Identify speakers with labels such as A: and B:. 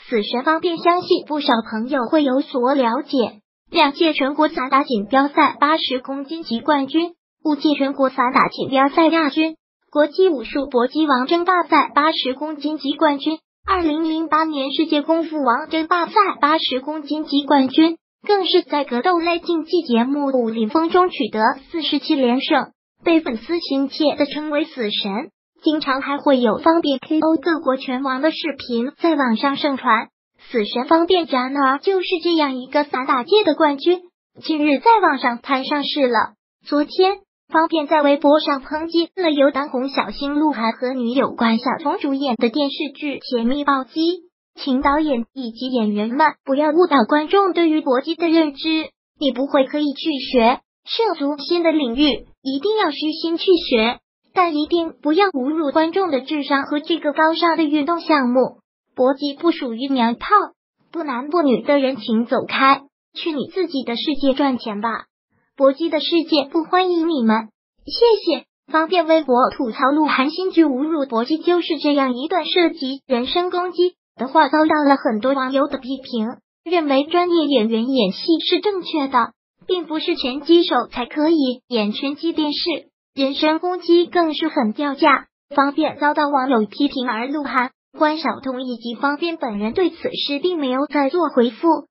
A: 死神方便相信不少朋友会有所了解。2届全国散打锦标赛80公斤级冠军，5届全国散打锦标赛亚军，国际武术搏击王争霸赛80公斤级冠军，2008年世界功夫王争霸赛80公斤级冠军，更是在格斗类竞技节目武林风中取得47连胜，被粉丝亲切地称为死神。经常还会有方便 KO 各国拳王的视频在网上盛传。死神方便贾纳就是这样一个散打界的冠军，近日在网上摊上事了。昨天，方便在微博上抨击了由当红小星鹿晗和女友关晓彤主演的电视剧《甜蜜暴击》，请导演以及演员们不要误导观众对于搏击的认知，你不会可以去学，涉足新的领域，一定要虚心去学，但一定不要侮辱观众的智商和这个高尚的运动项目。搏击不属于娘炮，不男不女的人请走开，去你自己的世界赚钱吧，搏击的世界不欢迎你们，谢谢。方便微博吐槽鹿晗新剧侮辱搏击，就是这样一段涉及人身攻击的话遭到了很多网友的批评，认为专业演员演戏是正确的，并不是拳击手才可以演拳击电视，人身攻击更是很掉价。方便遭到网友批评，而鹿晗、关晓彤以及方便本人对此事并没有再做回复。